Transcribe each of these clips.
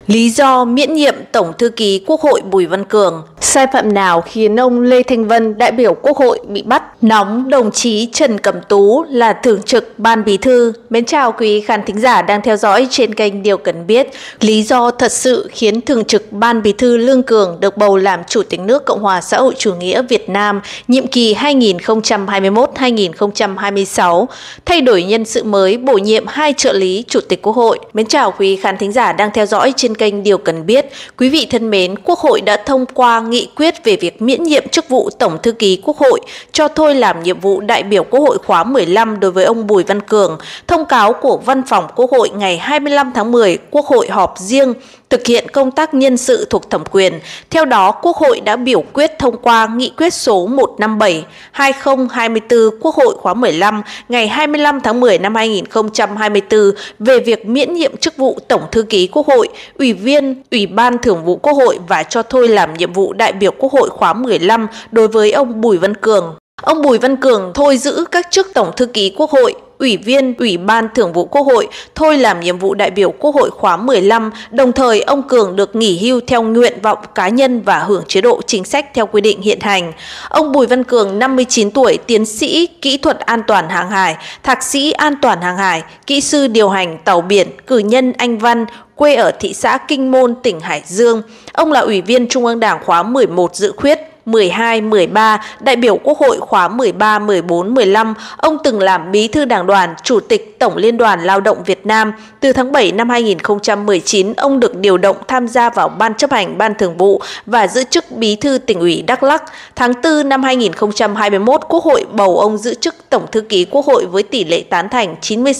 Lý do miễn nhiệm Tổng thư ký Quốc hội Bùi Văn Cường. Sai phạm nào khiến ông Lê Thanh Vân, đại biểu Quốc hội bị bắt? Nóng đồng chí Trần Cẩm Tú là thường trực Ban Bí thư. Mến chào quý khán thính giả đang theo dõi trên kênh Điều Cần Biết. Lý do thật sự khiến thường trực Ban Bí thư Lương Cường được bầu làm Chủ tịch nước Cộng hòa xã hội chủ nghĩa Việt Nam nhiệm kỳ 2021-2026, thay đổi nhân sự mới, bổ nhiệm 2 trợ lý Chủ tịch Quốc hội. Mến chào quý khán thính giả đang theo dõi trên kênh Điều Cần Biết. Quý vị thân mến, Quốc hội đã thông qua nghị quyết về việc miễn nhiệm chức vụ Tổng thư ký Quốc hội, cho thôi làm nhiệm vụ đại biểu Quốc hội khóa 15 đối với ông Bùi Văn Cường. Thông cáo của Văn phòng Quốc hội ngày 25 tháng 10, Quốc hội họp riêng thực hiện công tác nhân sự thuộc thẩm quyền. Theo đó, Quốc hội đã biểu quyết thông qua nghị quyết số 157/2024 Quốc hội khóa 15 ngày 25 tháng 10 năm 2024 về việc miễn nhiệm chức vụ Tổng thư ký Quốc hội, Ủy viên Ủy ban Thường vụ Quốc hội và cho thôi làm nhiệm vụ đại biểu Quốc hội khóa 15 đối với ông Bùi Văn Cường. Ông Bùi Văn Cường thôi giữ các chức Tổng thư ký Quốc hội, Ủy viên Ủy ban Thường vụ Quốc hội, thôi làm nhiệm vụ đại biểu Quốc hội khóa 15, đồng thời ông Cường được nghỉ hưu theo nguyện vọng cá nhân và hưởng chế độ chính sách theo quy định hiện hành. Ông Bùi Văn Cường, 59 tuổi, tiến sĩ kỹ thuật an toàn hàng hải, thạc sĩ an toàn hàng hải, kỹ sư điều hành tàu biển, cử nhân Anh Văn, quê ở thị xã Kinh Môn, tỉnh Hải Dương. Ông là Ủy viên Trung ương Đảng khóa 11 dự khuyết, 12, 13, đại biểu Quốc hội khóa 13, 14, 15. Ông từng làm Bí thư Đảng đoàn, Chủ tịch Tổng Liên đoàn Lao động Việt Nam. Từ tháng 7 năm 2019, ông được điều động tham gia vào Ban chấp hành Ban Thường vụ và giữ chức Bí thư Tỉnh ủy Đắk Lắk. Tháng 4 năm 2021, Quốc hội bầu ông giữ chức Tổng thư ký Quốc hội với tỷ lệ tán thành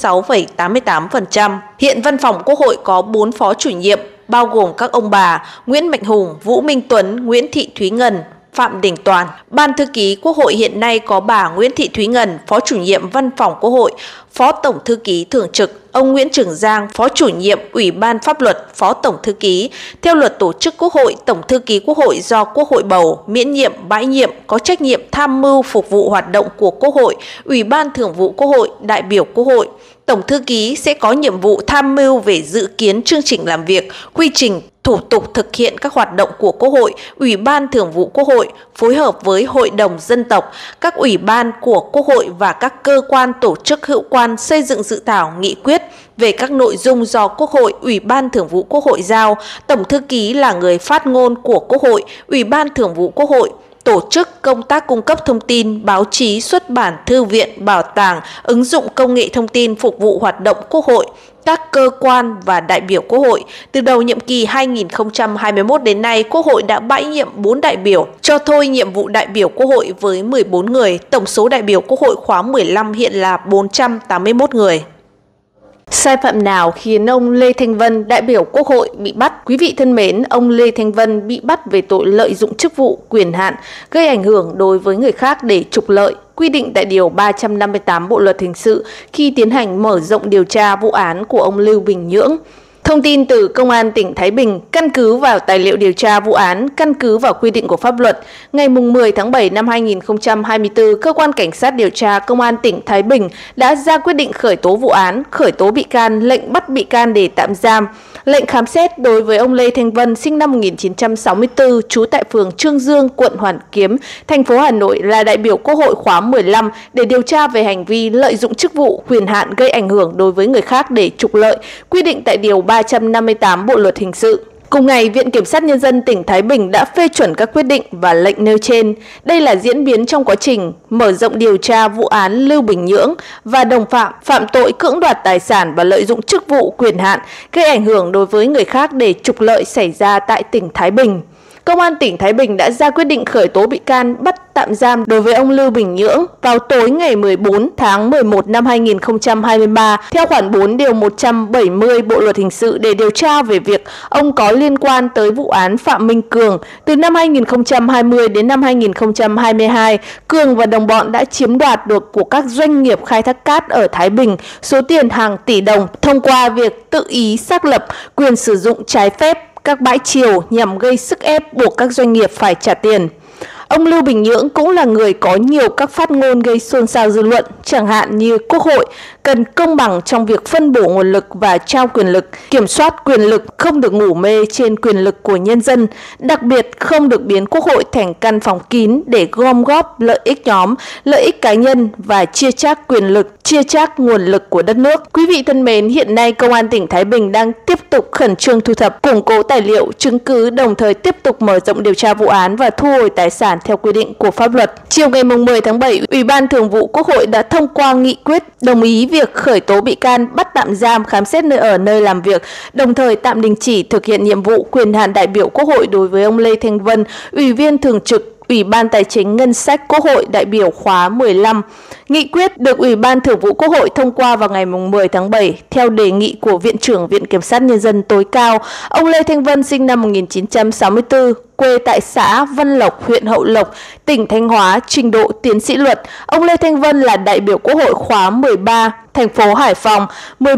96,88%. Hiện Văn phòng Quốc hội có 4 phó chủ nhiệm, bao gồm các ông bà Nguyễn Mạnh Hùng, Vũ Minh Tuấn, Nguyễn Thị Thúy Ngân, Phạm Đình Toàn. Ban thư ký Quốc hội hiện nay có bà Nguyễn Thị Thúy Ngân, Phó chủ nhiệm Văn phòng Quốc hội, Phó Tổng thư ký thường trực, ông Nguyễn Trường Giang, Phó chủ nhiệm Ủy ban Pháp luật, Phó Tổng thư ký. Theo luật tổ chức Quốc hội, Tổng thư ký Quốc hội do Quốc hội bầu, miễn nhiệm, bãi nhiệm, có trách nhiệm tham mưu phục vụ hoạt động của Quốc hội, Ủy ban Thường vụ Quốc hội, đại biểu Quốc hội. Tổng thư ký sẽ có nhiệm vụ tham mưu về dự kiến chương trình làm việc, quy trình, thủ tục thực hiện các hoạt động của Quốc hội, Ủy ban Thường vụ Quốc hội, phối hợp với Hội đồng Dân tộc, các ủy ban của Quốc hội và các cơ quan tổ chức hữu quan xây dựng dự thảo nghị quyết về các nội dung do Quốc hội, Ủy ban Thường vụ Quốc hội giao. Tổng thư ký là người phát ngôn của Quốc hội, Ủy ban Thường vụ Quốc hội, tổ chức công tác cung cấp thông tin, báo chí, xuất bản, thư viện, bảo tàng, ứng dụng công nghệ thông tin phục vụ hoạt động Quốc hội, các cơ quan và đại biểu Quốc hội. Từ đầu nhiệm kỳ 2021 đến nay, Quốc hội đã bãi nhiệm 4 đại biểu, cho thôi nhiệm vụ đại biểu Quốc hội với 14 người. Tổng số đại biểu Quốc hội khóa 15 hiện là 481 người. Sai phạm nào khiến ông Lê Thanh Vân, đại biểu Quốc hội bị bắt? Quý vị thân mến, ông Lê Thanh Vân bị bắt về tội lợi dụng chức vụ, quyền hạn, gây ảnh hưởng đối với người khác để trục lợi, quy định tại Điều 358 Bộ Luật Hình sự khi tiến hành mở rộng điều tra vụ án của ông Lưu Bình Nhưỡng. Thông tin từ Công an tỉnh Thái Bình, căn cứ vào tài liệu điều tra vụ án, căn cứ vào quy định của pháp luật, ngày 10 tháng 7 năm 2024, Cơ quan Cảnh sát điều tra Công an tỉnh Thái Bình đã ra quyết định khởi tố vụ án, khởi tố bị can, lệnh bắt bị can để tạm giam, lệnh khám xét đối với ông Lê Thanh Vân sinh năm 1964, trú tại phường Trương Dương, quận Hoàn Kiếm, thành phố Hà Nội, là đại biểu Quốc hội khóa 15 để điều tra về hành vi lợi dụng chức vụ, quyền hạn, gây ảnh hưởng đối với người khác để trục lợi, quy định tại Điều 358 Bộ Luật Hình sự. Cùng ngày, Viện Kiểm sát Nhân dân tỉnh Thái Bình đã phê chuẩn các quyết định và lệnh nêu trên. Đây là diễn biến trong quá trình mở rộng điều tra vụ án Lưu Bình Nhưỡng và đồng phạm phạm tội cưỡng đoạt tài sản và lợi dụng chức vụ, quyền hạn, gây ảnh hưởng đối với người khác để trục lợi xảy ra tại tỉnh Thái Bình. Công an tỉnh Thái Bình đã ra quyết định khởi tố bị can, bắt tạm giam đối với ông Lưu Bình Nhưỡng vào tối ngày 14 tháng 11 năm 2023 theo khoản 4 điều 170 Bộ Luật Hình sự để điều tra về việc ông có liên quan tới vụ án Phạm Minh Cường. Từ năm 2020 đến năm 2022, Cường và đồng bọn đã chiếm đoạt được của các doanh nghiệp khai thác cát ở Thái Bình số tiền hàng tỷ đồng thông qua việc tự ý xác lập quyền sử dụng trái phép các bãi triều nhằm gây sức ép buộc các doanh nghiệp phải trả tiền. Ông Lưu Bình Nhưỡng cũng là người có nhiều các phát ngôn gây xôn xao dư luận, chẳng hạn như Quốc hội cần công bằng trong việc phân bổ nguồn lực và trao quyền lực, kiểm soát quyền lực, không được ngủ mê trên quyền lực của nhân dân, đặc biệt không được biến Quốc hội thành căn phòng kín để gom góp lợi ích nhóm, lợi ích cá nhân và chia chác quyền lực, chia chác nguồn lực của đất nước. Quý vị thân mến, hiện nay Công an tỉnh Thái Bình đang tiếp tục khẩn trương thu thập, củng cố tài liệu, chứng cứ, đồng thời tiếp tục mở rộng điều tra vụ án và thu hồi tài sản theo quy định của pháp luật. Chiều ngày 10 tháng 7, Ủy ban Thường vụ Quốc hội đã thông qua nghị quyết đồng ý việc khởi tố bị can, bắt tạm giam, khám xét nơi ở, nơi làm việc, đồng thời tạm đình chỉ thực hiện nhiệm vụ quyền hạn đại biểu Quốc hội đối với ông Lê Thanh Vân, Ủy viên Thường trực Ủy ban Tài chính Ngân sách Quốc hội đại biểu khóa 15. Nghị quyết được Ủy ban Thường vụ Quốc hội thông qua vào ngày 10 tháng 7 theo đề nghị của Viện trưởng Viện Kiểm sát Nhân dân tối cao. Ông Lê Thanh Vân sinh năm 1964, quê tại xã Vân Lộc, huyện Hậu Lộc, tỉnh Thanh Hóa, trình độ tiến sĩ luật. Ông Lê Thanh Vân là đại biểu Quốc hội khóa 13, thành phố Hải Phòng,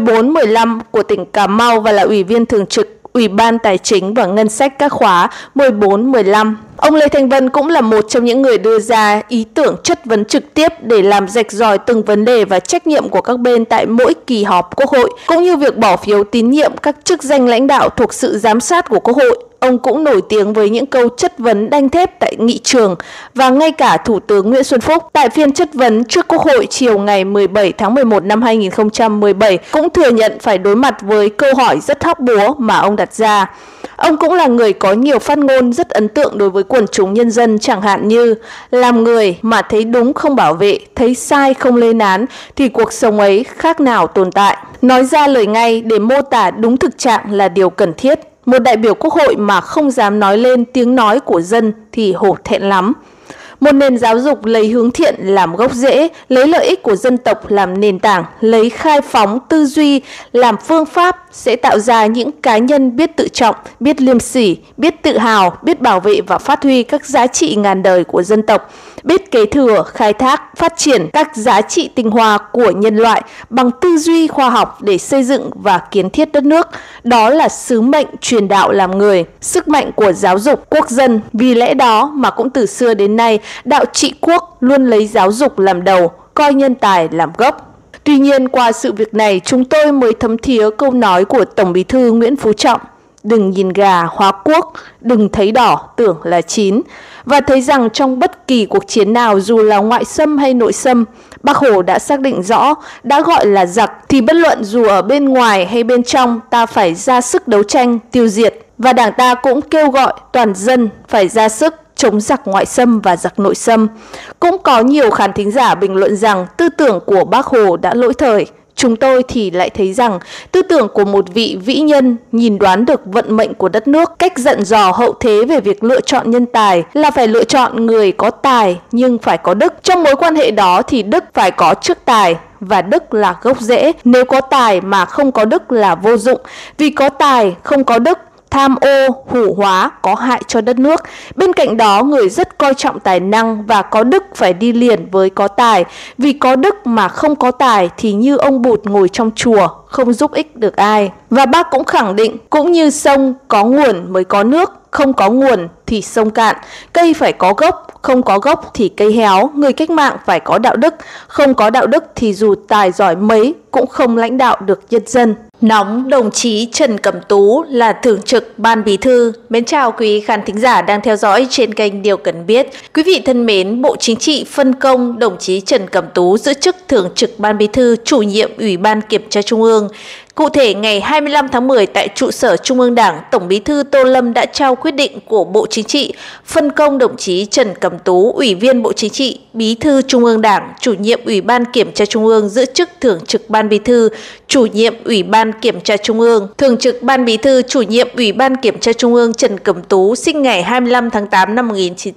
14-15 của tỉnh Cà Mau và là Ủy viên Thường trực Ủy ban Tài chính và Ngân sách các khóa 14-15. Ông Lê Thanh Vân cũng là một trong những người đưa ra ý tưởng chất vấn trực tiếp để làm rạch ròi từng vấn đề và trách nhiệm của các bên tại mỗi kỳ họp Quốc hội, cũng như việc bỏ phiếu tín nhiệm các chức danh lãnh đạo thuộc sự giám sát của Quốc hội. Ông cũng nổi tiếng với những câu chất vấn đanh thép tại nghị trường và ngay cả Thủ tướng Nguyễn Xuân Phúc tại phiên chất vấn trước Quốc hội chiều ngày 17 tháng 11 năm 2017 cũng thừa nhận phải đối mặt với câu hỏi rất hóc búa mà ông đặt ra. Ông cũng là người có nhiều phát ngôn rất ấn tượng đối với quần chúng nhân dân, chẳng hạn như làm người mà thấy đúng không bảo vệ, thấy sai không lên án thì cuộc sống ấy khác nào tồn tại. Nói ra lời ngay để mô tả đúng thực trạng là điều cần thiết. Một đại biểu Quốc hội mà không dám nói lên tiếng nói của dân thì hổ thẹn lắm. Một nền giáo dục lấy hướng thiện làm gốc rễ, lấy lợi ích của dân tộc làm nền tảng, lấy khai phóng tư duy làm phương pháp sẽ tạo ra những cá nhân biết tự trọng, biết liêm sỉ, biết tự hào, biết bảo vệ và phát huy các giá trị ngàn đời của dân tộc, biết kế thừa, khai thác, phát triển các giá trị tinh hoa của nhân loại bằng tư duy khoa học để xây dựng và kiến thiết đất nước. Đó là sứ mệnh truyền đạo làm người, sức mạnh của giáo dục quốc dân. Vì lẽ đó mà cũng từ xưa đến nay, đạo trị quốc luôn lấy giáo dục làm đầu, coi nhân tài làm gốc. Tuy nhiên, qua sự việc này, chúng tôi mới thấm thía câu nói của Tổng Bí thư Nguyễn Phú Trọng: đừng nhìn gà hóa quốc, đừng thấy đỏ tưởng là chín. Và thấy rằng trong bất kỳ cuộc chiến nào, dù là ngoại xâm hay nội xâm, Bác Hồ đã xác định rõ, đã gọi là giặc thì bất luận dù ở bên ngoài hay bên trong, ta phải ra sức đấu tranh, tiêu diệt. Và Đảng ta cũng kêu gọi toàn dân phải ra sức chống giặc ngoại xâm và giặc nội xâm. Cũng có nhiều khán thính giả bình luận rằng tư tưởng của Bác Hồ đã lỗi thời. Chúng tôi thì lại thấy rằng tư tưởng của một vị vĩ nhân nhìn đoán được vận mệnh của đất nước, cách dặn dò hậu thế về việc lựa chọn nhân tài là phải lựa chọn người có tài nhưng phải có đức. Trong mối quan hệ đó thì đức phải có trước tài, và đức là gốc rễ. Nếu có tài mà không có đức là vô dụng, vì có tài không có đức, tham ô, hủ hóa có hại cho đất nước. Bên cạnh đó, người rất coi trọng tài năng và có đức phải đi liền với có tài. Vì có đức mà không có tài thì như ông Bụt ngồi trong chùa, không giúp ích được ai. Và bác cũng khẳng định, cũng như sông có nguồn mới có nước, không có nguồn thì sông cạn. Cây phải có gốc, không có gốc thì cây héo. Người cách mạng phải có đạo đức, không có đạo đức thì dù tài giỏi mấy cũng không lãnh đạo được nhân dân. Nóng đồng chí Trần Cẩm Tú là Thường trực Ban Bí thư. Mến chào quý khán thính giả đang theo dõi trên kênh Điều Cần Biết. Quý vị thân mến, Bộ Chính trị phân công đồng chí Trần Cẩm Tú giữ chức Thường trực Ban Bí thư, chủ nhiệm Ủy ban Kiểm tra Trung ương. Cụ thể, ngày 25 tháng 10 tại trụ sở Trung ương Đảng, Tổng Bí thư Tô Lâm đã trao quyết định của Bộ Chính trị phân công đồng chí Trần Cẩm Tú, Ủy viên Bộ Chính trị, Bí thư Trung ương Đảng, chủ nhiệm Ủy ban Kiểm tra Trung ương giữ chức Thường trực Ban Bí thư, chủ nhiệm Ủy ban Kiểm tra Trung ương. Thường trực Ban Bí thư, chủ nhiệm Ủy ban Kiểm tra Trung ương Trần Cẩm Tú sinh ngày 25 tháng 8 năm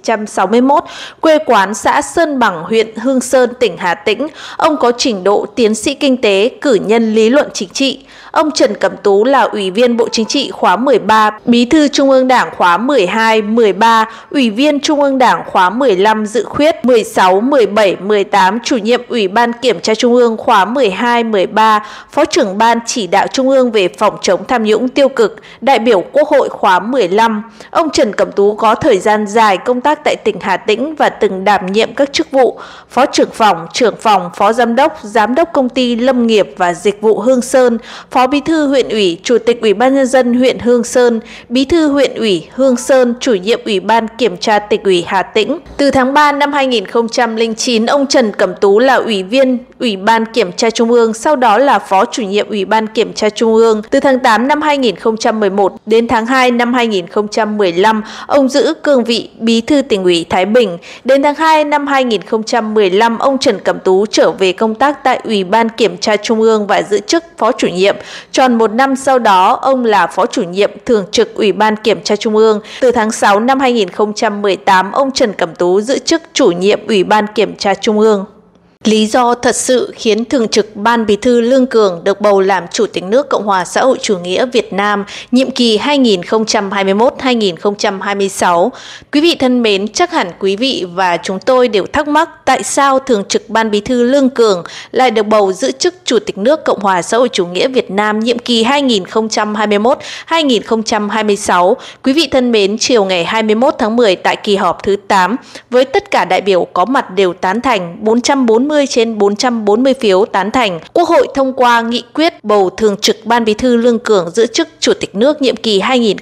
1961, quê quán xã Sơn Bằng, huyện Hương Sơn, tỉnh Hà Tĩnh. Ông có trình độ tiến sĩ kinh tế, cử nhân lý luận chính trị. Ông Trần Cẩm Tú là Ủy viên Bộ Chính trị khóa 13, Bí thư Trung ương Đảng khóa 12, 13, Ủy viên Trung ương Đảng khóa 15 dự khuyết, 16, 17, 18, Chủ nhiệm Ủy ban Kiểm tra Trung ương khóa 12, 13, Phó trưởng Ban Chỉ đạo Trung ương về phòng chống tham nhũng tiêu cực, đại biểu Quốc hội khóa 15. Ông Trần Cẩm Tú có thời gian dài công tác tại tỉnh Hà Tĩnh và từng đảm nhiệm các chức vụ Phó trưởng phòng, Phó Giám đốc Công ty Lâm nghiệp và Dịch vụ Hương Sơn, Phó Bí thư huyện ủy, Chủ tịch Ủy ban Nhân dân huyện Hương Sơn, Bí thư huyện ủy Hương Sơn, Chủ nhiệm Ủy ban Kiểm tra Tỉnh ủy Hà Tĩnh. Từ tháng 3 năm 2009, ông Trần Cẩm Tú là Ủy viên Ủy ban Kiểm tra Trung ương, sau đó là Phó Chủ nhiệm Ủy ban Kiểm tra Trung ương. Từ tháng 8 năm 2011 đến tháng 2 năm 2015, ông giữ cương vị Bí thư Tỉnh ủy Thái Bình. Đến tháng 2 năm 2015, ông Trần Cẩm Tú trở về công tác tại Ủy ban Kiểm tra Trung ương và giữ chức Phó Chủ nhiệm. Tròn một năm sau đó, ông là Phó Chủ nhiệm Thường trực Ủy ban Kiểm tra Trung ương. Từ tháng 6 năm 2018, ông Trần Cẩm Tú giữ chức Chủ nhiệm Ủy ban Kiểm tra Trung ương. Lý do thật sự khiến Thường trực Ban Bí thư Lương Cường được bầu làm Chủ tịch nước Cộng hòa xã hội chủ nghĩa Việt Nam nhiệm kỳ 2021-2026. Quý vị thân mến, chắc hẳn quý vị và chúng tôi đều thắc mắc tại sao Thường trực Ban Bí thư Lương Cường lại được bầu giữ chức Chủ tịch nước Cộng hòa xã hội chủ nghĩa Việt Nam nhiệm kỳ 2021-2026. Quý vị thân mến, chiều ngày 21 tháng 10 tại kỳ họp thứ 8, với tất cả đại biểu có mặt đều tán thành 440 trên 440 phiếu tán thành, Quốc hội thông qua nghị quyết bầu Thường trực Ban Bí thư Lương Cường giữ chức Chủ tịch nước nhiệm kỳ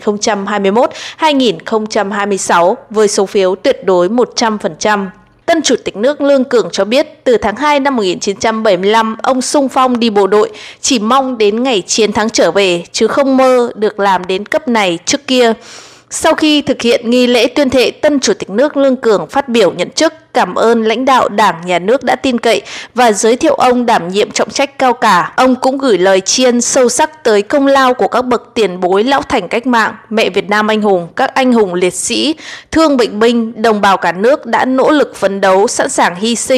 2021-2026 với số phiếu tuyệt đối 100%. Tân Chủ tịch nước Lương Cường cho biết từ tháng 2 năm 1975, ông xung phong đi bộ đội, chỉ mong đến ngày chiến thắng trở về, chứ không mơ được làm đến cấp này trước kia. Sau khi thực hiện nghi lễ tuyên thệ, Tân Chủ tịch nước Lương Cường phát biểu nhận chức, cảm ơn lãnh đạo Đảng, Nhà nước đã tin cậy và giới thiệu ông đảm nhiệm trọng trách cao cả. Ông cũng gửi lời tri ân sâu sắc tới công lao của các bậc tiền bối lão thành cách mạng, mẹ Việt Nam anh hùng, các anh hùng liệt sĩ, thương bệnh binh, đồng bào cả nước đã nỗ lực phấn đấu, sẵn sàng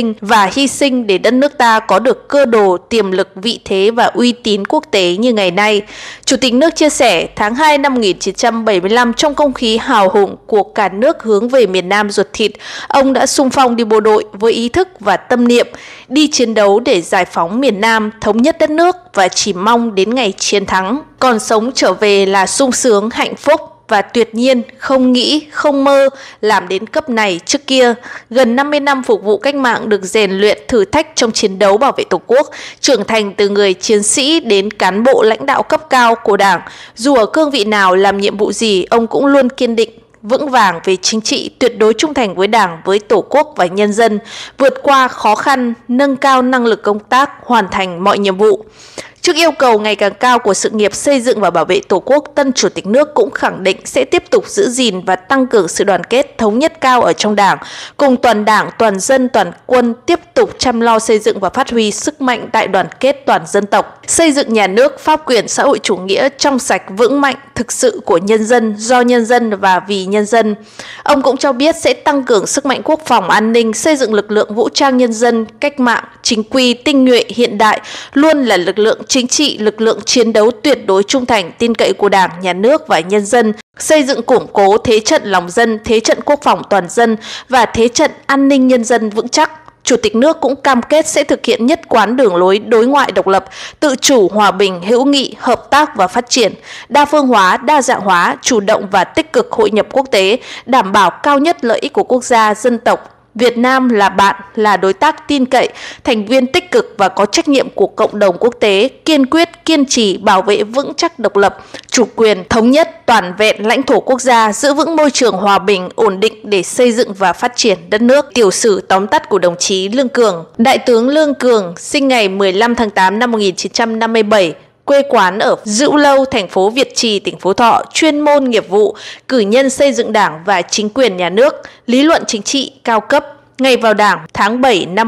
hy sinh để đất nước ta có được cơ đồ, tiềm lực, vị thế và uy tín quốc tế như ngày nay. Chủ tịch nước chia sẻ, tháng 2 năm 1975, trong không khí hào hùng của cả nước hướng về miền Nam ruột thịt, ông đã xung phong đi bộ đội với ý thức và tâm niệm đi chiến đấu để giải phóng miền Nam, thống nhất đất nước và chỉ mong đến ngày chiến thắng. Còn sống trở về là sung sướng, hạnh phúc và tuyệt nhiên, không nghĩ, không mơ làm đến cấp này trước kia. Gần 50 năm phục vụ cách mạng được rèn luyện thử thách trong chiến đấu bảo vệ Tổ quốc, trưởng thành từ người chiến sĩ đến cán bộ lãnh đạo cấp cao của Đảng. Dù ở cương vị nào làm nhiệm vụ gì, ông cũng luôn kiên định, vững vàng về chính trị, tuyệt đối trung thành với Đảng, với Tổ quốc và nhân dân, vượt qua khó khăn, nâng cao năng lực công tác, hoàn thành mọi nhiệm vụ. Trước yêu cầu ngày càng cao của sự nghiệp xây dựng và bảo vệ Tổ quốc, Tân Chủ tịch nước cũng khẳng định sẽ tiếp tục giữ gìn và tăng cường sự đoàn kết, thống nhất cao ở trong Đảng, cùng toàn Đảng, toàn dân, toàn quân tiếp tục chăm lo xây dựng và phát huy sức mạnh đại đoàn kết toàn dân tộc, xây dựng nhà nước pháp quyền xã hội chủ nghĩa trong sạch vững mạnh, thực sự của nhân dân, do nhân dân và vì nhân dân. Ông cũng cho biết sẽ tăng cường sức mạnh quốc phòng an ninh, xây dựng lực lượng vũ trang nhân dân, cách mạng, chính quy, tinh nhuệ, hiện đại, luôn là lực lượng chính trị, lực lượng chiến đấu tuyệt đối trung thành, tin cậy của Đảng, Nhà nước và nhân dân, xây dựng củng cố thế trận lòng dân, thế trận quốc phòng toàn dân và thế trận an ninh nhân dân vững chắc. Chủ tịch nước cũng cam kết sẽ thực hiện nhất quán đường lối đối ngoại độc lập, tự chủ, hòa bình, hữu nghị, hợp tác và phát triển, đa phương hóa, đa dạng hóa, chủ động và tích cực hội nhập quốc tế, đảm bảo cao nhất lợi ích của quốc gia, dân tộc. Việt Nam là bạn, là đối tác tin cậy, thành viên tích cực và có trách nhiệm của cộng đồng quốc tế, kiên quyết, kiên trì bảo vệ vững chắc độc lập, chủ quyền, thống nhất, toàn vẹn lãnh thổ quốc gia, giữ vững môi trường hòa bình, ổn định để xây dựng và phát triển đất nước. Tiểu sử tóm tắt của đồng chí Lương Cường. Đại tướng Lương Cường sinh ngày 15 tháng 8 năm 1957, quê quán ở Dữ Lâu, thành phố Việt Trì, tỉnh Phú Thọ, chuyên môn nghiệp vụ, cử nhân xây dựng Đảng và chính quyền nhà nước, lý luận chính trị cao cấp. Ngày vào Đảng tháng 7 năm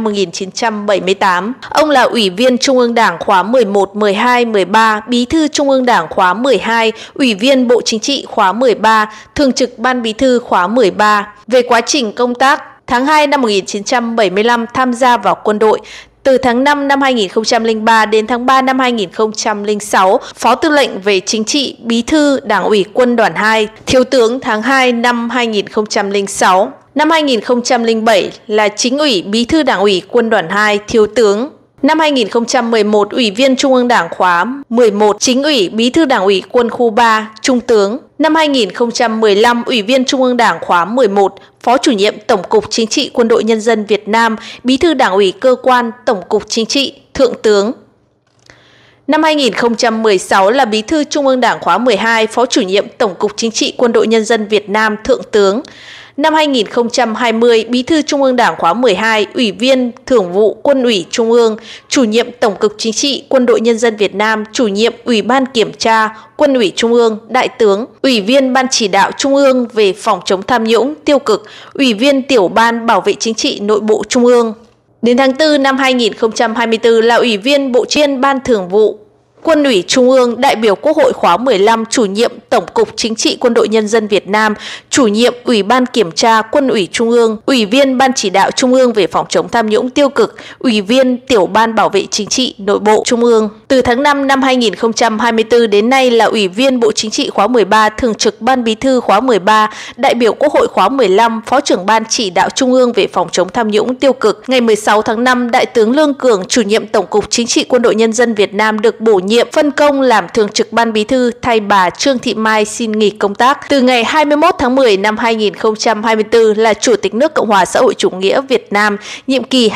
1978, ông là Ủy viên Trung ương Đảng khóa 11, 12, 13, Bí thư Trung ương Đảng khóa 12, Ủy viên Bộ Chính trị khóa 13, Thường trực Ban Bí thư khóa 13. Về quá trình công tác, tháng 2 năm 1975 tham gia vào quân đội. Từ tháng 5 năm 2003 đến tháng 3 năm 2006, Phó Tư lệnh về Chính trị, Bí thư Đảng ủy Quân đoàn 2, Thiếu tướng tháng 2 năm 2006. Năm 2007 là Chính ủy Bí thư Đảng ủy Quân đoàn 2, Thiếu tướng. Năm 2011, Ủy viên Trung ương Đảng khóa 11, Chính ủy Bí thư Đảng ủy Quân khu 3, Trung tướng. Năm 2015, Ủy viên Trung ương Đảng khóa 11, Phó chủ nhiệm Tổng cục Chính trị Quân đội Nhân dân Việt Nam, Bí thư Đảng ủy Cơ quan Tổng cục Chính trị, Thượng tướng. Năm 2016 là Bí thư Trung ương Đảng khóa 12, Phó chủ nhiệm Tổng cục Chính trị Quân đội Nhân dân Việt Nam, Thượng tướng. Năm 2020, Bí thư Trung ương Đảng khóa 12, Ủy viên Thường vụ Quân ủy Trung ương, Chủ nhiệm Tổng cục Chính trị Quân đội Nhân dân Việt Nam, Chủ nhiệm Ủy ban Kiểm tra Quân ủy Trung ương, Đại tướng, Ủy viên Ban Chỉ đạo Trung ương về phòng chống tham nhũng tiêu cực, Ủy viên Tiểu ban Bảo vệ Chính trị Nội bộ Trung ương. Đến tháng 4 năm 2024 là Ủy viên Bộ Chiên Ban Thường vụ Quân ủy Trung ương, đại biểu Quốc hội khóa 15, Chủ nhiệm Tổng cục Chính trị Quân đội Nhân dân Việt Nam, Chủ nhiệm Ủy ban Kiểm tra Quân ủy Trung ương, Ủy viên Ban Chỉ đạo Trung ương về phòng chống tham nhũng tiêu cực, Ủy viên Tiểu ban Bảo vệ Chính trị Nội bộ Trung ương. Từ tháng 5 năm 2024 đến nay là Ủy viên Bộ Chính trị khóa 13, Thường trực Ban Bí thư khóa 13, đại biểu Quốc hội khóa 15, Phó trưởng Ban Chỉ đạo Trung ương về phòng chống tham nhũng tiêu cực. Ngày 16 tháng 5, Đại tướng Lương Cường, Chủ nhiệm Tổng cục Chính trị Quân đội Nhân dân Việt Nam được bổ nhiệm phân công làm Thường trực Ban Bí thư thay bà Trương Thị Mai xin nghỉ công tác. Từ ngày 21 tháng 10 năm 2024 là Chủ tịch nước Cộng hòa xã hội chủ nghĩa Việt Nam, nhiệm kỳ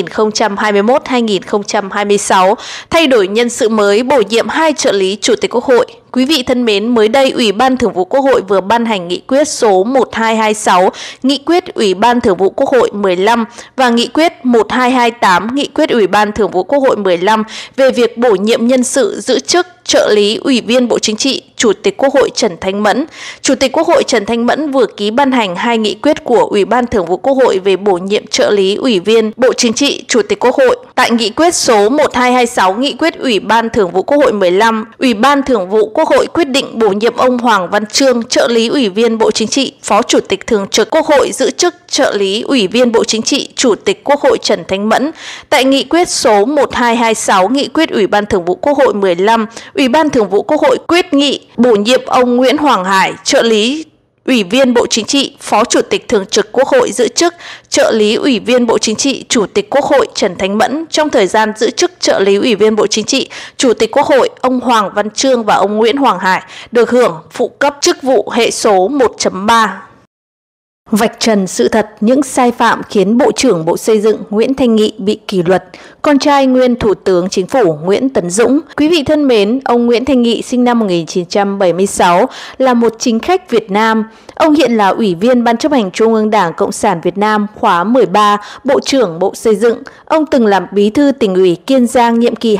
2021-2026, thay đổi nhân sự mới, bổ nhiệm 2 trợ lý Chủ tịch Quốc hội. Quý vị thân mến, mới đây Ủy ban Thường vụ Quốc hội vừa ban hành nghị quyết số 1226, nghị quyết Ủy ban Thường vụ Quốc hội 15 và nghị quyết 1228, nghị quyết Ủy ban Thường vụ Quốc hội 15 về việc bổ nhiệm nhân sự giữ chức trợ lý Ủy viên Bộ Chính trị, Chủ tịch Quốc hội Trần Thanh Mẫn. Chủ tịch Quốc hội Trần Thanh Mẫn vừa ký ban hành 2 nghị quyết của Ủy ban Thường vụ Quốc hội về bổ nhiệm trợ lý Ủy viên Bộ Chính trị, Chủ tịch Quốc hội. Tại nghị quyết số 1226, nghị quyết Ủy ban Thường vụ Quốc hội 15, Ủy ban Thường vụ Quốc hội quyết định bổ nhiệm ông Hoàng Văn Trương, trợ lý Ủy viên Bộ Chính trị, Phó Chủ tịch Thường trực Quốc hội giữ chức trợ lý Ủy viên Bộ Chính trị, Chủ tịch Quốc hội Trần Thanh Mẫn. Tại nghị quyết số 1226, nghị quyết Ủy ban Thường vụ Quốc hội 15, Ủy ban Thường vụ Quốc hội quyết nghị bổ nhiệm ông Nguyễn Hoàng Hải, trợ lý Ủy viên Bộ Chính trị, Phó Chủ tịch Thường trực Quốc hội giữ chức trợ lý Ủy viên Bộ Chính trị, Chủ tịch Quốc hội Trần Thanh Mẫn. Trong thời gian giữ chức trợ lý Ủy viên Bộ Chính trị, Chủ tịch Quốc hội, ông Hoàng Văn Trương và ông Nguyễn Hoàng Hải được hưởng phụ cấp chức vụ hệ số 1.3. Vạch trần sự thật những sai phạm khiến Bộ trưởng Bộ Xây dựng Nguyễn Thanh Nghị bị kỷ luật, con trai nguyên Thủ tướng Chính phủ Nguyễn Tấn Dũng. Quý vị thân mến, ông Nguyễn Thanh Nghị sinh năm 1976 là một chính khách Việt Nam. Ông hiện là Ủy viên Ban chấp hành Trung ương Đảng Cộng sản Việt Nam khóa 13, Bộ trưởng Bộ Xây dựng. Ông từng làm Bí thư Tỉnh ủy Kiên Giang nhiệm kỳ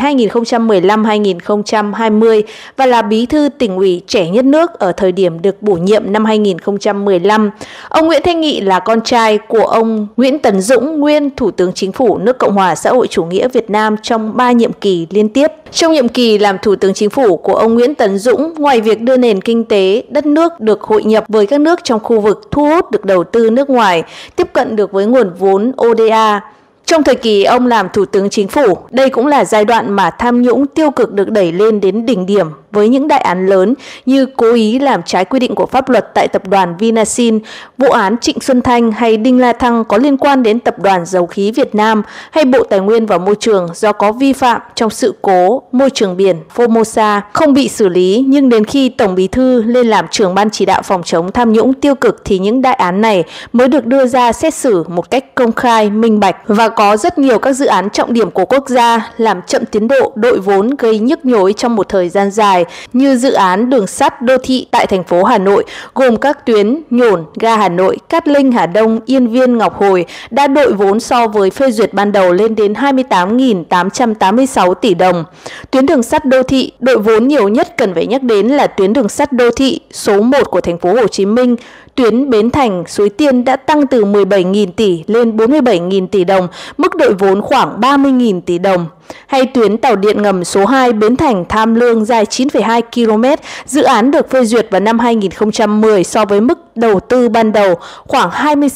2015-2020 và là Bí thư Tỉnh ủy trẻ nhất nước ở thời điểm được bổ nhiệm năm 2015. Ông Nguyễn Thanh Nghị là con trai của ông Nguyễn Tấn Dũng, nguyên Thủ tướng Chính phủ nước Cộng hòa xã hội chủ nghĩa Việt Nam trong 3 nhiệm kỳ liên tiếp. Trong nhiệm kỳ làm Thủ tướng Chính phủ của ông Nguyễn Tấn Dũng, ngoài việc đưa nền kinh tế đất nước được hội nhập với các nước trong khu vực, thu hút được đầu tư nước ngoài, tiếp cận được với nguồn vốn ODA. Trong thời kỳ ông làm Thủ tướng Chính phủ, đây cũng là giai đoạn mà tham nhũng tiêu cực được đẩy lên đến đỉnh điểm với những đại án lớn như cố ý làm trái quy định của pháp luật tại tập đoàn Vinasin, vụ án Trịnh Xuân Thanh hay Đinh La Thăng có liên quan đến tập đoàn Dầu khí Việt Nam hay Bộ Tài nguyên và Môi trường do có vi phạm trong sự cố môi trường biển Formosa không bị xử lý, nhưng đến khi Tổng Bí thư lên làm trưởng ban chỉ đạo phòng chống tham nhũng tiêu cực thì những đại án này mới được đưa ra xét xử một cách công khai, minh bạch. Và có rất nhiều các dự án trọng điểm của quốc gia làm chậm tiến độ, đội vốn gây nhức nhối trong một thời gian dài như dự án đường sắt đô thị tại thành phố Hà Nội gồm các tuyến Nhổn, ga Hà Nội, Cát Linh, Hà Đông, Yên Viên, Ngọc Hồi đã đội vốn so với phê duyệt ban đầu lên đến 28.886 tỷ đồng. Tuyến đường sắt đô thị đội vốn nhiều nhất cần phải nhắc đến là tuyến đường sắt đô thị số 1 của thành phố Hồ Chí Minh, tuyến Bến Thành - Suối Tiên đã tăng từ 17.000 tỷ lên 47.000 tỷ đồng, mức đội vốn khoảng 30.000 tỷ đồng. Hay tuyến tàu điện ngầm số 2 Bến Thành - Tham Lương dài 9,2 km, dự án được phê duyệt vào năm 2010 so với mức đầu tư ban đầu khoảng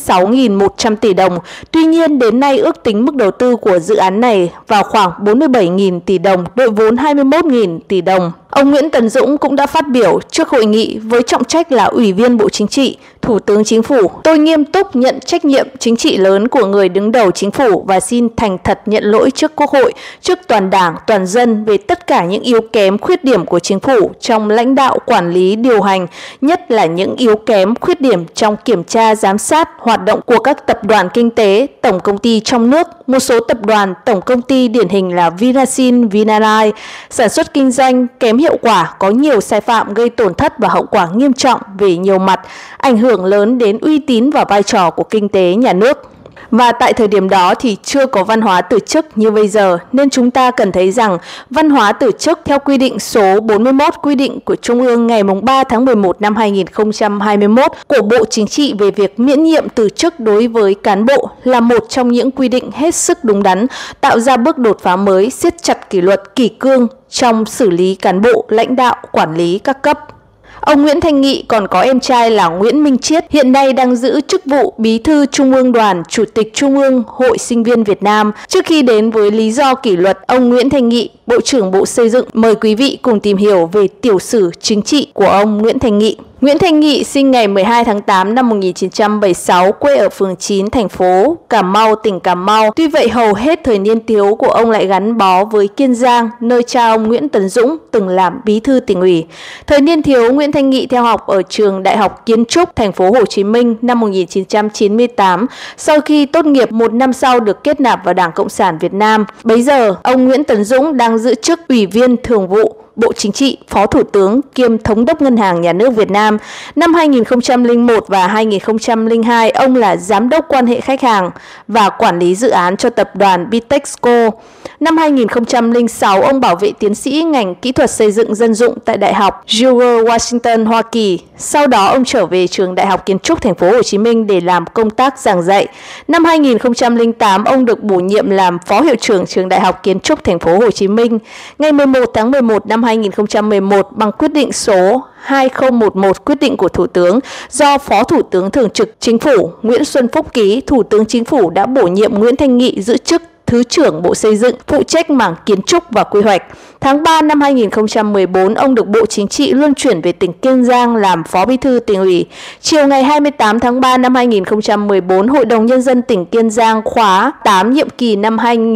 26.100 tỷ đồng. Tuy nhiên, đến nay ước tính mức đầu tư của dự án này vào khoảng 47.000 tỷ đồng, đội vốn 21.000 tỷ đồng. Ông Nguyễn Tấn Dũng cũng đã phát biểu trước hội nghị với trọng trách là Ủy viên Bộ Chính trị, Thủ tướng Chính phủ. Tôi nghiêm túc nhận trách nhiệm chính trị lớn của người đứng đầu Chính phủ và xin thành thật nhận lỗi trước Quốc hội, trước toàn Đảng, toàn dân về tất cả những yếu kém, khuyết điểm của Chính phủ trong lãnh đạo, quản lý, điều hành, nhất là những yếu kém, khuyết điểm trong kiểm tra, giám sát hoạt động của các tập đoàn kinh tế, tổng công ty trong nước, một số tập đoàn, tổng công ty điển hình là Vinasin, Vinalines, sản xuất kinh doanh kém hiệu quả, có nhiều sai phạm gây tổn thất và hậu quả nghiêm trọng về nhiều mặt, ảnh hưởng lớn đến uy tín và vai trò của kinh tế nhà nước. Và tại thời điểm đó thì chưa có văn hóa từ chức như bây giờ, nên chúng ta cần thấy rằng văn hóa từ chức theo quy định số 41 quy định của Trung ương ngày 3 tháng 11 năm 2021 của Bộ Chính trị về việc miễn nhiệm từ chức đối với cán bộ là một trong những quy định hết sức đúng đắn, tạo ra bước đột phá mới, siết chặt kỷ luật, kỷ cương trong xử lý cán bộ, lãnh đạo, quản lý các cấp. Ông Nguyễn Thanh Nghị còn có em trai là Nguyễn Minh Chiết, hiện nay đang giữ chức vụ Bí thư Trung ương Đoàn, Chủ tịch Trung ương Hội Sinh viên Việt Nam. Trước khi đến với lý do kỷ luật ông Nguyễn Thanh Nghị, Bộ trưởng Bộ Xây dựng, mời quý vị cùng tìm hiểu về tiểu sử chính trị của ông Nguyễn Thanh Nghị. Nguyễn Thanh Nghị sinh ngày 12 tháng 8 năm 1976, quê ở phường 9, thành phố Cà Mau, tỉnh Cà Mau. Tuy vậy, hầu hết thời niên thiếu của ông lại gắn bó với Kiên Giang, nơi cha ông Nguyễn Tấn Dũng từng làm bí thư tỉnh ủy. Thời niên thiếu, Nguyễn Thanh Nghị theo học ở trường Đại học Kiến trúc, thành phố Hồ Chí Minh năm 1998. Sau khi tốt nghiệp, một năm sau được kết nạp vào Đảng Cộng sản Việt Nam. Bấy giờ, ông Nguyễn Tấn Dũng đang giữ chức Ủy viên Thường vụ Bộ Chính trị, Phó Thủ tướng kiêm Thống đốc Ngân hàng Nhà nước Việt Nam. Năm 2001 và 2002, ông là Giám đốc quan hệ khách hàng và quản lý dự án cho tập đoàn Bitexco. Năm 2006, ông bảo vệ tiến sĩ ngành kỹ thuật xây dựng dân dụng tại Đại học George Washington, Hoa Kỳ. Sau đó, ông trở về trường Đại học Kiến trúc thành phố Hồ Chí Minh để làm công tác giảng dạy. Năm 2008, ông được bổ nhiệm làm Phó hiệu trưởng trường Đại học Kiến trúc thành phố Hồ Chí Minh. Ngày 11 tháng 11 năm 2011, bằng quyết định số 2011, quyết định của Thủ tướng do Phó Thủ tướng Thường trực Chính phủ Nguyễn Xuân Phúc ký, Thủ tướng Chính phủ đã bổ nhiệm Nguyễn Thanh Nghị giữ chức Thứ trưởng Bộ Xây dựng, phụ trách mảng kiến trúc và quy hoạch. Tháng 3 năm 2014, ông được Bộ Chính trị luân chuyển về tỉnh Kiên Giang làm Phó Bí thư tỉnh ủy. Chiều ngày 28 tháng 3 năm 2014, Hội đồng Nhân dân tỉnh Kiên Giang khóa 8 nhiệm kỳ năm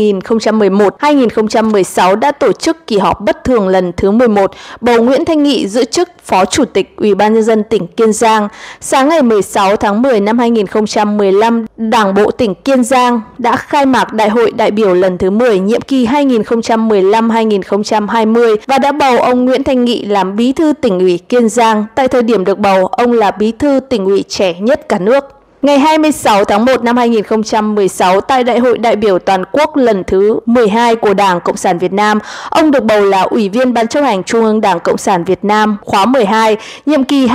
2011-2016 đã tổ chức kỳ họp bất thường lần thứ 11, bầu Nguyễn Thanh Nghị giữ chức Phó Chủ tịch Ủy ban Nhân dân tỉnh Kiên Giang. Sáng ngày 16 tháng 10 năm 2015, Đảng bộ tỉnh Kiên Giang đã khai mạc Đại hội đại biểu lần thứ 10 nhiệm kỳ 2015-2020 và đã bầu ông Nguyễn Thanh Nghị làm Bí thư tỉnh ủy Kiên Giang. Tại thời điểm được bầu, ông là Bí thư tỉnh ủy trẻ nhất cả nước. Ngày 26 tháng 1 năm 2016, tại Đại hội đại biểu toàn quốc lần thứ 12 của Đảng Cộng sản Việt Nam, ông được bầu là Ủy viên Ban chấp hành Trung ương Đảng Cộng sản Việt Nam khóa 12, nhiệm kỳ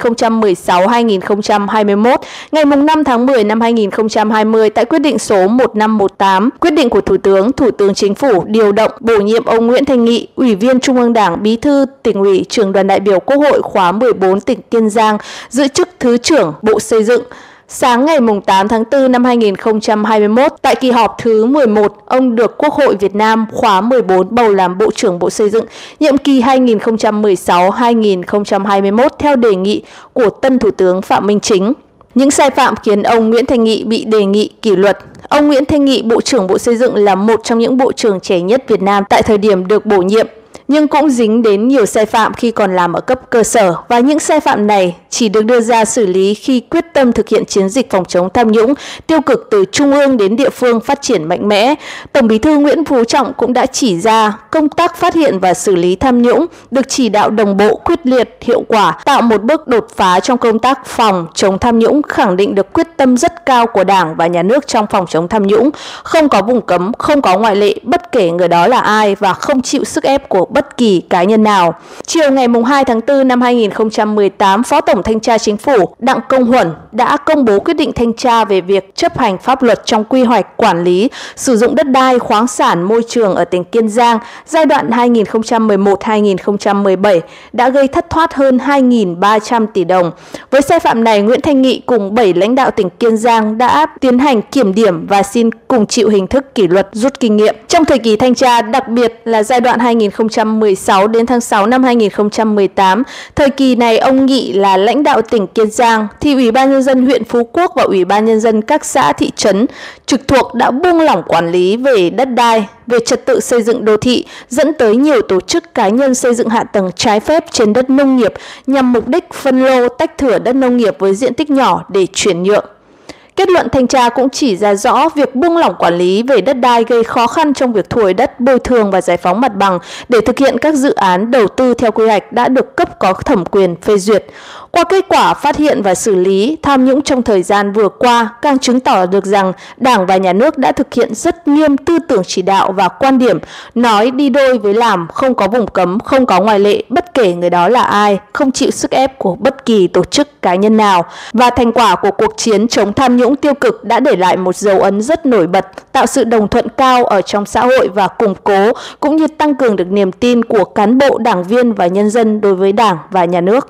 2016-2021. Ngày 5 tháng 10 năm 2020, tại quyết định số 1518, quyết định của Thủ tướng Chính phủ điều động bổ nhiệm ông Nguyễn Thanh Nghị, Ủy viên Trung ương Đảng, Bí thư tỉnh ủy, Trưởng đoàn đại biểu Quốc hội khóa 14 tỉnh Kiên Giang, giữ chức Thứ trưởng Bộ Xây dựng. Sáng ngày 8 tháng 4 năm 2021, tại kỳ họp thứ 11, ông được Quốc hội Việt Nam khóa 14 bầu làm Bộ trưởng Bộ Xây dựng, nhiệm kỳ 2016-2021 theo đề nghị của tân Thủ tướng Phạm Minh Chính. Những sai phạm khiến ông Nguyễn Thanh Nghị bị đề nghị kỷ luật. Ông Nguyễn Thanh Nghị, Bộ trưởng Bộ Xây dựng, là một trong những bộ trưởng trẻ nhất Việt Nam tại thời điểm được bổ nhiệm, nhưng cũng dính đến nhiều sai phạm khi còn làm ở cấp cơ sở, và những sai phạm này chỉ được đưa ra xử lý khi quyết tâm thực hiện chiến dịch phòng chống tham nhũng tiêu cực từ trung ương đến địa phương phát triển mạnh mẽ. Tổng Bí thư Nguyễn Phú Trọng cũng đã chỉ ra công tác phát hiện và xử lý tham nhũng được chỉ đạo đồng bộ, quyết liệt, hiệu quả, tạo một bước đột phá trong công tác phòng chống tham nhũng, khẳng định được quyết tâm rất cao của Đảng và Nhà nước trong phòng chống tham nhũng, không có vùng cấm, không có ngoại lệ bất kể người đó là ai và không chịu sức ép của bất kỳ cá nhân nào. Chiều ngày 2 tháng 4 năm 2018, Phó Tổng Thanh tra Chính phủ Đặng Công Huẩn đã công bố quyết định thanh tra về việc chấp hành pháp luật trong quy hoạch quản lý sử dụng đất đai, khoáng sản, môi trường ở tỉnh Kiên Giang giai đoạn 2011-2017 đã gây thất thoát hơn 2.300 tỷ đồng. Với sai phạm này, Nguyễn Thanh Nghị cùng 7 lãnh đạo tỉnh Kiên Giang đã tiến hành kiểm điểm và xin cùng chịu hình thức kỷ luật rút kinh nghiệm. Trong thời kỳ thanh tra, đặc biệt là giai đoạn 2016 đến tháng 6 năm 2018, thời kỳ này ông Nghị là lãnh đạo tỉnh Kiên Giang, thì Ủy ban Nhân dân huyện Phú Quốc và Ủy ban Nhân dân các xã thị trấn trực thuộc đã buông lỏng quản lý về đất đai, về trật tự xây dựng đô thị, dẫn tới nhiều tổ chức cá nhân xây dựng hạ tầng trái phép trên đất nông nghiệp nhằm mục đích phân lô tách thửa đất nông nghiệp với diện tích nhỏ để chuyển nhượng. Kết luận thanh tra cũng chỉ ra rõ việc buông lỏng quản lý về đất đai gây khó khăn trong việc thu hồi đất, bồi thường và giải phóng mặt bằng để thực hiện các dự án đầu tư theo quy hoạch đã được cấp có thẩm quyền phê duyệt. Qua kết quả phát hiện và xử lý tham nhũng trong thời gian vừa qua, càng chứng tỏ được rằng Đảng và Nhà nước đã thực hiện rất nghiêm tư tưởng chỉ đạo và quan điểm nói đi đôi với làm, không có vùng cấm, không có ngoại lệ, bất kể người đó là ai, không chịu sức ép của bất kỳ tổ chức cá nhân nào. Và thành quả của cuộc chiến chống tham nhũng tiêu cực đã để lại một dấu ấn rất nổi bật, tạo sự đồng thuận cao ở trong xã hội và củng cố cũng như tăng cường được niềm tin của cán bộ, đảng viên và nhân dân đối với Đảng và Nhà nước.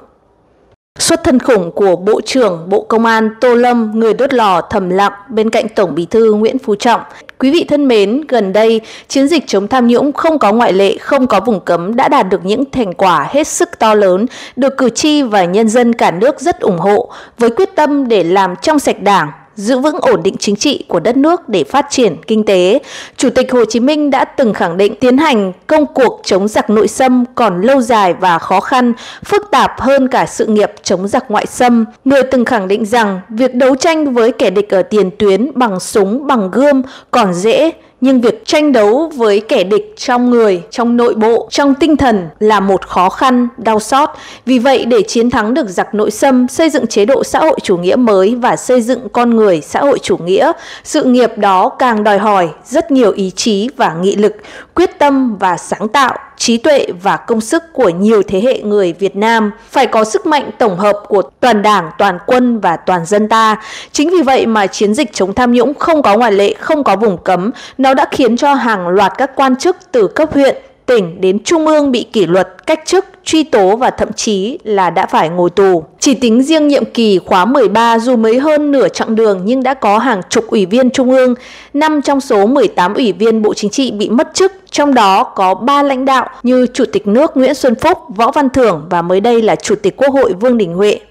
Xuất thân khủng của Bộ trưởng Bộ Công an Tô Lâm, người đốt lò thầm lặng bên cạnh Tổng Bí thư Nguyễn Phú Trọng. Quý vị thân mến, gần đây, chiến dịch chống tham nhũng không có ngoại lệ, không có vùng cấm đã đạt được những thành quả hết sức to lớn, được cử tri và nhân dân cả nước rất ủng hộ, với quyết tâm để làm trong sạch Đảng, giữ vững ổn định chính trị của đất nước để phát triển kinh tế. Chủ tịch Hồ Chí Minh đã từng khẳng định tiến hành công cuộc chống giặc nội xâm còn lâu dài và khó khăn, phức tạp hơn cả sự nghiệp chống giặc ngoại xâm. Người từng khẳng định rằng việc đấu tranh với kẻ địch ở tiền tuyến bằng súng, bằng gươm còn dễ, nhưng việc tranh đấu với kẻ địch trong người, trong nội bộ, trong tinh thần là một khó khăn, đau xót. Vì vậy, để chiến thắng được giặc nội xâm, xây dựng chế độ xã hội chủ nghĩa mới và xây dựng con người xã hội chủ nghĩa, sự nghiệp đó càng đòi hỏi rất nhiều ý chí và nghị lực, quyết tâm và sáng tạo, trí tuệ và công sức của nhiều thế hệ người Việt Nam, phải có sức mạnh tổng hợp của toàn Đảng, toàn quân và toàn dân ta. Chính vì vậy mà chiến dịch chống tham nhũng không có ngoại lệ, không có vùng cấm, nó đã khiến cho hàng loạt các quan chức từ cấp huyện, tỉnh đến trung ương bị kỷ luật, cách chức, truy tố và thậm chí là đã phải ngồi tù. Chỉ tính riêng nhiệm kỳ khóa 13 dù mới hơn nửa chặng đường nhưng đã có hàng chục ủy viên trung ương, 5 trong số 18 ủy viên Bộ Chính trị bị mất chức, trong đó có 3 lãnh đạo như Chủ tịch nước Nguyễn Xuân Phúc, Võ Văn Thưởng và mới đây là Chủ tịch Quốc hội Vương Đình Huệ.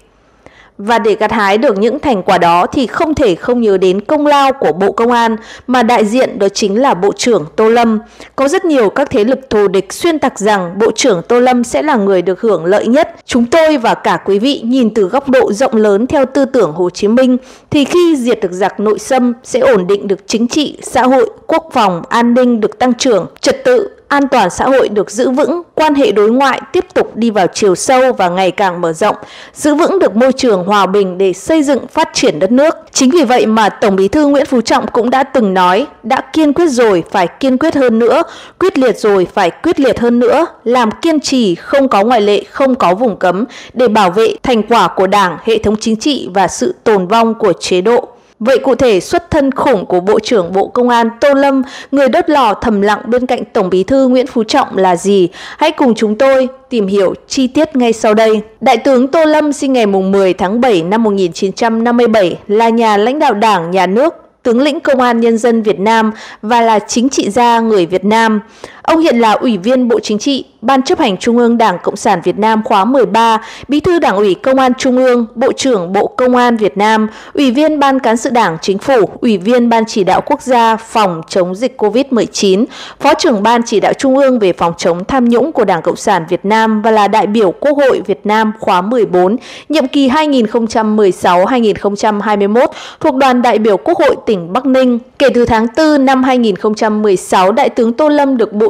Và để gặt hái được những thành quả đó thì không thể không nhớ đến công lao của Bộ Công an, mà đại diện đó chính là Bộ trưởng Tô Lâm. Có rất nhiều các thế lực thù địch xuyên tạc rằng Bộ trưởng Tô Lâm sẽ là người được hưởng lợi nhất. Chúng tôi và cả quý vị nhìn từ góc độ rộng lớn theo tư tưởng Hồ Chí Minh thì khi diệt được giặc nội xâm sẽ ổn định được chính trị, xã hội, quốc phòng, an ninh được tăng trưởng, trật tự, an toàn xã hội được giữ vững, quan hệ đối ngoại tiếp tục đi vào chiều sâu và ngày càng mở rộng, giữ vững được môi trường hòa bình để xây dựng phát triển đất nước. Chính vì vậy mà Tổng Bí thư Nguyễn Phú Trọng cũng đã từng nói, đã kiên quyết rồi phải kiên quyết hơn nữa, quyết liệt rồi phải quyết liệt hơn nữa, làm kiên trì, không có ngoại lệ, không có vùng cấm để bảo vệ thành quả của Đảng, hệ thống chính trị và sự tồn vong của chế độ. Vậy cụ thể xuất thân khủng của Bộ trưởng Bộ Công an Tô Lâm, người đốt lò thầm lặng bên cạnh Tổng Bí thư Nguyễn Phú Trọng là gì? Hãy cùng chúng tôi tìm hiểu chi tiết ngay sau đây. Đại tướng Tô Lâm sinh ngày 10 tháng 7 năm 1957, là nhà lãnh đạo Đảng, Nhà nước, tướng lĩnh Công an Nhân dân Việt Nam và là chính trị gia người Việt Nam. Ông hiện là Ủy viên Bộ Chính trị, Ban chấp hành Trung ương Đảng Cộng sản Việt Nam khóa 13, Bí thư Đảng ủy Công an Trung ương, Bộ trưởng Bộ Công an Việt Nam, Ủy viên Ban Cán sự Đảng Chính phủ, Ủy viên Ban Chỉ đạo Quốc gia phòng chống dịch COVID-19, Phó trưởng Ban Chỉ đạo Trung ương về phòng chống tham nhũng của Đảng Cộng sản Việt Nam và là đại biểu Quốc hội Việt Nam khóa 14, nhiệm kỳ 2016-2021 thuộc đoàn đại biểu Quốc hội tỉnh Bắc Ninh. Kể từ tháng 4 năm 2016, Đại tướng Tô Lâm được Bộ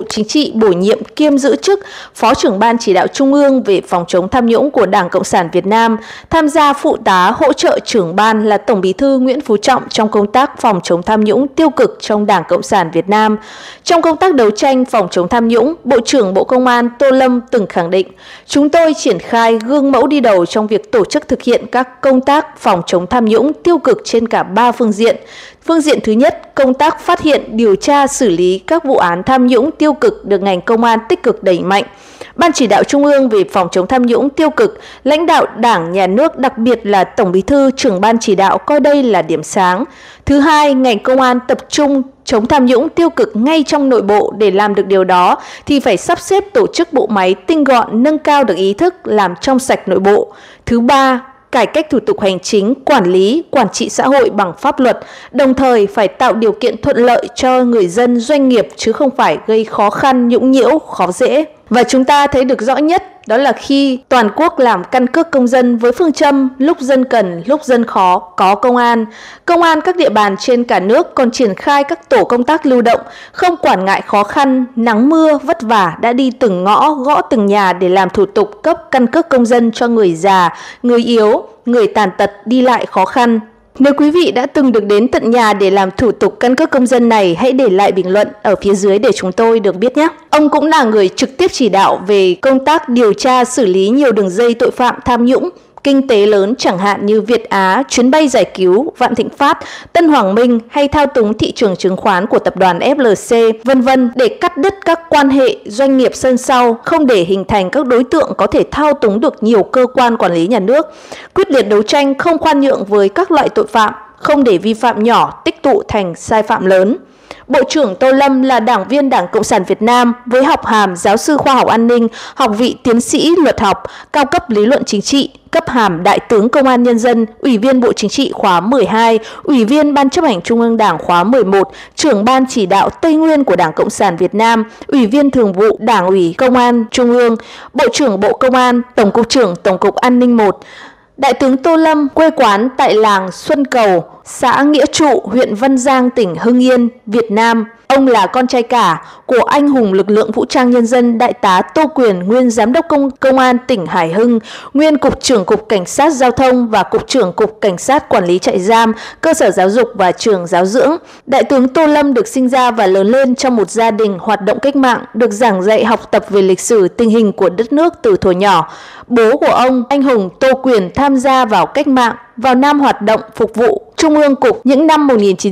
Bộ Chính trị bổ nhiệm kiêm giữ chức Phó trưởng Ban Chỉ đạo Trung ương về phòng chống tham nhũng của Đảng Cộng sản Việt Nam, tham gia phụ tá hỗ trợ trưởng ban là Tổng Bí thư Nguyễn Phú Trọng trong công tác phòng chống tham nhũng tiêu cực trong Đảng Cộng sản Việt Nam. Trong công tác đấu tranh phòng chống tham nhũng, Bộ trưởng Bộ Công an Tô Lâm từng khẳng định, chúng tôi triển khai gương mẫu đi đầu trong việc tổ chức thực hiện các công tác phòng chống tham nhũng tiêu cực trên cả 3 phương diện. Phương diện thứ nhất, công tác phát hiện, điều tra, xử lý các vụ án tham nhũng tiêu cực được ngành công an tích cực đẩy mạnh. Ban Chỉ đạo Trung ương về phòng chống tham nhũng tiêu cực, lãnh đạo Đảng, Nhà nước, đặc biệt là Tổng Bí thư, trưởng Ban Chỉ đạo coi đây là điểm sáng. Thứ hai, ngành công an tập trung chống tham nhũng tiêu cực ngay trong nội bộ. Để làm được điều đó thì phải sắp xếp tổ chức bộ máy tinh gọn, nâng cao được ý thức, làm trong sạch nội bộ. Thứ ba, cải cách thủ tục hành chính, quản lý, quản trị xã hội bằng pháp luật, đồng thời phải tạo điều kiện thuận lợi cho người dân, doanh nghiệp chứ không phải gây khó khăn, nhũng nhiễu, khó dễ. Và chúng ta thấy được rõ nhất đó là khi toàn quốc làm căn cước công dân với phương châm lúc dân cần, lúc dân khó, có công an. Công an các địa bàn trên cả nước còn triển khai các tổ công tác lưu động, không quản ngại khó khăn, nắng mưa, vất vả đã đi từng ngõ, gõ từng nhà để làm thủ tục cấp căn cước công dân cho người già, người yếu, người tàn tật đi lại khó khăn. Nếu quý vị đã từng được đến tận nhà để làm thủ tục căn cước công dân này, hãy để lại bình luận ở phía dưới để chúng tôi được biết nhé. Ông cũng là người trực tiếp chỉ đạo về công tác điều tra xử lý nhiều đường dây tội phạm tham nhũng kinh tế lớn, chẳng hạn như Việt Á, chuyến bay giải cứu, Vạn Thịnh Phát, Tân Hoàng Minh hay thao túng thị trường chứng khoán của tập đoàn FLC, vân vân, để cắt đứt các quan hệ doanh nghiệp sân sau, không để hình thành các đối tượng có thể thao túng được nhiều cơ quan quản lý nhà nước. Quyết liệt đấu tranh không khoan nhượng với các loại tội phạm, không để vi phạm nhỏ tích tụ thành sai phạm lớn. Bộ trưởng Tô Lâm là đảng viên Đảng Cộng sản Việt Nam với học hàm giáo sư khoa học an ninh, học vị tiến sĩ luật học, cao cấp lý luận chính trị, cấp hàm Đại tướng Công an Nhân dân, Ủy viên Bộ Chính trị khóa 12, Ủy viên Ban chấp hành Trung ương Đảng khóa 11, trưởng Ban Chỉ đạo Tây Nguyên của Đảng Cộng sản Việt Nam, Ủy viên Thường vụ Đảng ủy Công an Trung ương, Bộ trưởng Bộ Công an, Tổng cục trưởng Tổng cục An ninh 1. Đại tướng Tô Lâm quê quán tại làng Xuân Cầu, xã Nghĩa Trụ, huyện Văn Giang, tỉnh Hưng Yên, Việt Nam. Ông là con trai cả của anh hùng lực lượng vũ trang nhân dân Đại tá Tô Quyền, nguyên Giám đốc Công an tỉnh Hải Hưng, nguyên Cục trưởng Cục Cảnh sát Giao thông và Cục trưởng Cục Cảnh sát Quản lý trại giam, cơ sở giáo dục và trường giáo dưỡng. Đại tướng Tô Lâm được sinh ra và lớn lên trong một gia đình hoạt động cách mạng, được giảng dạy học tập về lịch sử tình hình của đất nước từ thuở nhỏ. Bố của ông, anh hùng Tô Quyền, tham gia vào cách mạng, vào Nam hoạt động phục vụ Trung ương Cục những năm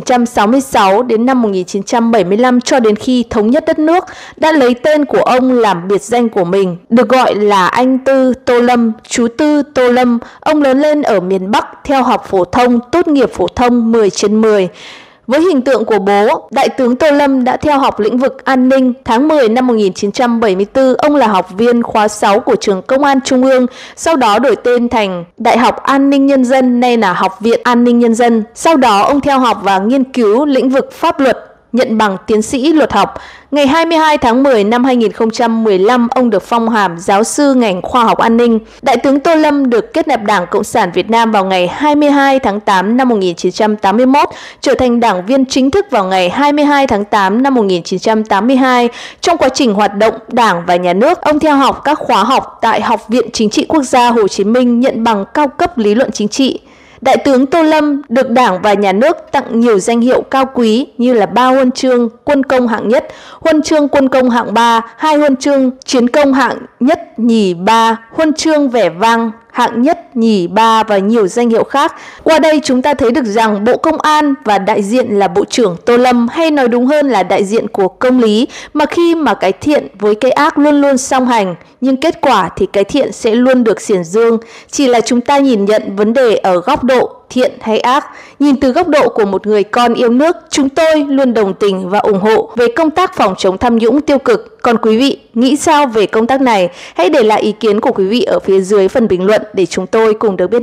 1966 đến năm 1975 cho đến khi thống nhất đất nước, đã lấy tên của ông làm biệt danh của mình, được gọi là anh Tư Tô Lâm, chú Tư Tô Lâm. Ông lớn lên ở miền Bắc theo học phổ thông, tốt nghiệp phổ thông 10/10. Với hình tượng của bố, Đại tướng Tô Lâm đã theo học lĩnh vực an ninh. Tháng 10 năm 1974, ông là học viên khóa 6 của trường Công an Trung ương, sau đó đổi tên thành Đại học An ninh Nhân dân, nay là Học viện An ninh Nhân dân. Sau đó, ông theo học và nghiên cứu lĩnh vực pháp luật, nhận bằng tiến sĩ luật học. Ngày 22 tháng 10 năm 2015, ông được phong hàm giáo sư ngành khoa học an ninh. Đại tướng Tô Lâm được kết nạp Đảng Cộng sản Việt Nam vào ngày 22 tháng 8 năm 1981, trở thành đảng viên chính thức vào ngày 22 tháng 8 năm 1982. Trong quá trình hoạt động Đảng và Nhà nước, ông theo học các khóa học tại Học viện Chính trị Quốc gia Hồ Chí Minh, nhận bằng cao cấp lý luận chính trị. Đại tướng Tô Lâm được Đảng và Nhà nước tặng nhiều danh hiệu cao quý như là 3 huân chương quân công hạng nhất, huân chương quân công hạng 3, 2 huân chương chiến công hạng nhất, nhì, 3, huân chương vẻ vang hạng nhất, nhì, 3 và nhiều danh hiệu khác. Qua đây chúng ta thấy được rằng Bộ Công an và đại diện là Bộ trưởng Tô Lâm, hay nói đúng hơn là đại diện của công lý, mà khi mà cái thiện với cái ác luôn luôn song hành, nhưng kết quả thì cái thiện sẽ luôn được xiển dương. Chỉ là chúng ta nhìn nhận vấn đề ở góc độ thiện hay ác. Nhìn từ góc độ của một người con yêu nước, chúng tôi luôn đồng tình và ủng hộ về công tác phòng chống tham nhũng tiêu cực. Còn quý vị nghĩ sao về công tác này? Hãy để lại ý kiến của quý vị ở phía dưới phần bình luận để chúng tôi cùng được biết nhé.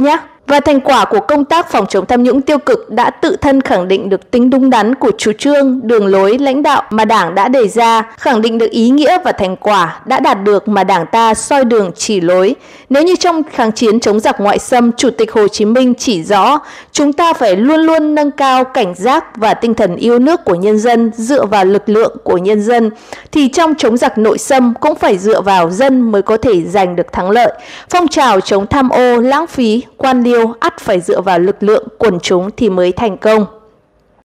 Và thành quả của công tác phòng chống tham nhũng tiêu cực đã tự thân khẳng định được tính đúng đắn của chủ trương, đường lối, lãnh đạo mà Đảng đã đề ra, khẳng định được ý nghĩa và thành quả đã đạt được mà Đảng ta soi đường chỉ lối. Nếu như trong kháng chiến chống giặc ngoại xâm, Chủ tịch Hồ Chí Minh chỉ rõ, chúng ta phải luôn luôn nâng cao cảnh giác và tinh thần yêu nước của nhân dân dựa vào lực lượng của nhân dân, thì trong chống giặc nội xâm cũng phải dựa vào dân mới có thể giành được thắng lợi. Phong trào chống tham ô, lãng phí, quan liêu ắt phải dựa vào lực lượng quần chúng thì mới thành công.